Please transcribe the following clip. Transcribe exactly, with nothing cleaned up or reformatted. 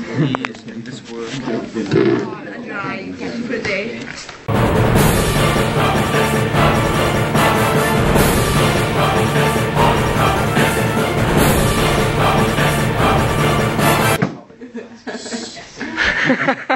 Yes, in this world. Dry, you can put it. Ha ha.